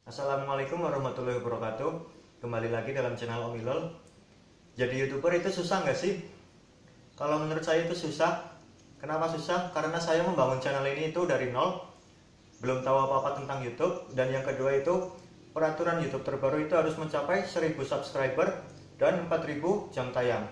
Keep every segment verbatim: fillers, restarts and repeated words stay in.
Assalamualaikum warahmatullahi wabarakatuh. Kembali lagi dalam channel Om Ilol. Jadi YouTuber itu susah nggak sih? Kalau menurut saya itu susah. Kenapa susah? Karena saya membangun channel ini itu dari nol, belum tahu apa-apa tentang YouTube. Dan yang kedua itu, peraturan YouTube terbaru itu harus mencapai seribu subscriber dan empat ribu jam tayang.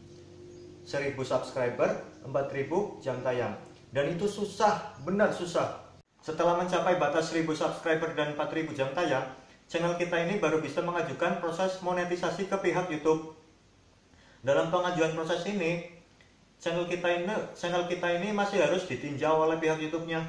seribu subscriber, empat ribu jam tayang. Dan itu susah, benar susah. Setelah mencapai batas seribu subscriber dan empat ribu jam tayang, channel kita ini baru bisa mengajukan proses monetisasi ke pihak YouTube. Dalam pengajuan proses ini, channel kita ini channel kita ini masih harus ditinjau oleh pihak YouTube-nya.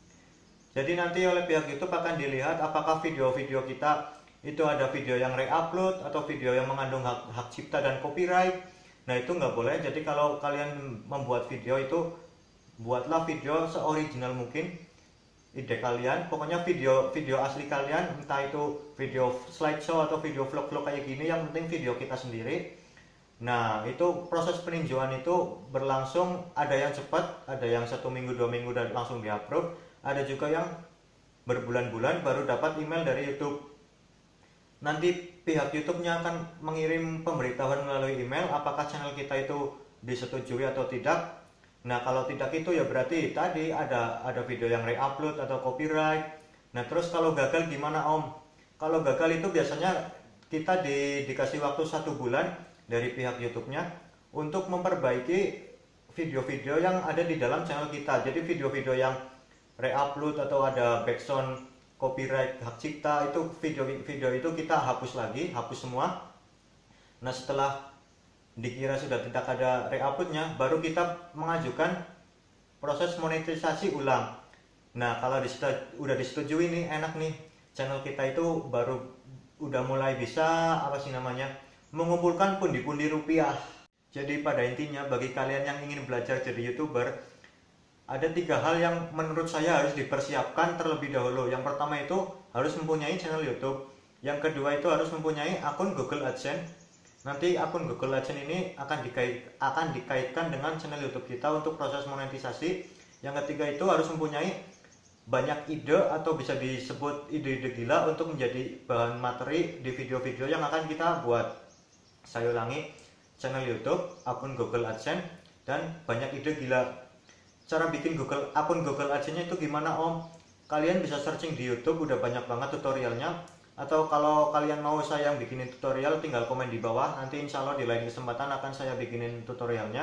Jadi nanti oleh pihak YouTube akan dilihat apakah video-video kita itu ada video yang re-upload atau video yang mengandung hak, hak cipta dan copyright. Nah, itu nggak boleh. Jadi kalau kalian membuat video itu, buatlah video seoriginal mungkin ide kalian. Pokoknya video video asli kalian, entah itu video slideshow atau video vlog-vlog kayak gini, yang penting video kita sendiri. Nah, itu proses peninjauan itu berlangsung, ada yang cepat, ada yang satu minggu dua minggu dan langsung di-approve, ada juga yang berbulan-bulan baru dapat email dari YouTube. Nanti pihak YouTube-nya akan mengirim pemberitahuan melalui email apakah channel kita itu disetujui atau tidak. Nah, kalau tidak itu ya berarti tadi ada ada video yang re-upload atau copyright. Nah, terus kalau gagal gimana, Om? Kalau gagal itu biasanya kita di, dikasih waktu satu bulan dari pihak YouTube-nya untuk memperbaiki video-video yang ada di dalam channel kita. Jadi video-video yang re-upload atau ada backsound copyright hak cipta, itu video-video itu kita hapus lagi, hapus semua. Nah, setelah dikira sudah tidak ada re-uploadnya, baru kita mengajukan proses monetisasi ulang. Nah, kalau disitu, udah disetujui nih, enak nih, channel kita itu baru udah mulai bisa apa sih namanya mengumpulkan pundi-pundi rupiah. Jadi pada intinya, bagi kalian yang ingin belajar jadi YouTuber, ada tiga hal yang menurut saya harus dipersiapkan terlebih dahulu. Yang pertama itu harus mempunyai channel YouTube. Yang kedua itu harus mempunyai akun Google AdSense. Nanti akun Google AdSense ini akan dikait, akan dikaitkan dengan channel YouTube kita untuk proses monetisasi. Yang ketiga itu harus mempunyai banyak ide atau bisa disebut ide-ide gila untuk menjadi bahan materi di video-video yang akan kita buat. Saya ulangi, channel YouTube, akun Google AdSense, dan banyak ide gila. Cara bikin Google akun Google AdSense itu gimana, Om? Kalian bisa searching di YouTube, udah banyak banget tutorialnya. Atau kalau kalian mau saya yang bikinin tutorial, tinggal komen di bawah. Nanti insya Allah di lain kesempatan akan saya bikinin tutorialnya.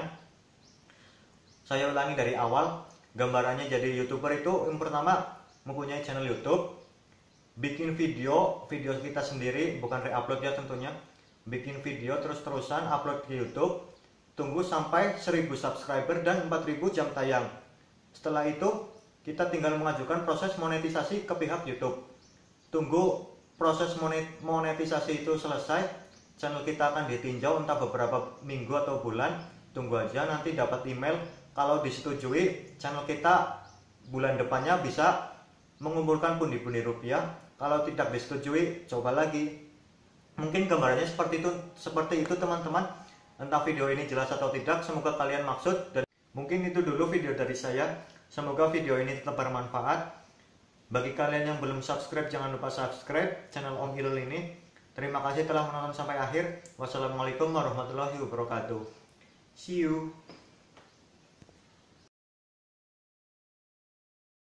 Saya ulangi dari awal. Gambarannya jadi YouTuber itu yang pertama mempunyai channel YouTube, bikin video, video kita sendiri, bukan re-upload ya tentunya. Bikin video terus-terusan, upload ke YouTube. Tunggu sampai seribu subscriber dan empat ribu jam tayang. Setelah itu kita tinggal mengajukan proses monetisasi ke pihak YouTube. Tunggu proses monetisasi itu selesai, channel kita akan ditinjau entah beberapa minggu atau bulan. Tunggu aja, nanti dapat email. Kalau disetujui, channel kita bulan depannya bisa mengumpulkan pundi-pundi rupiah. Kalau tidak disetujui, coba lagi. Mungkin gambarannya seperti itu, seperti itu teman-teman. Entah video ini jelas atau tidak, semoga kalian maksud. Dan mungkin itu dulu video dari saya. Semoga video ini tetap bermanfaat. Bagi kalian yang belum subscribe, jangan lupa subscribe channel Om Ilol ini. Terima kasih telah menonton sampai akhir. Wassalamualaikum warahmatullahi wabarakatuh. See you.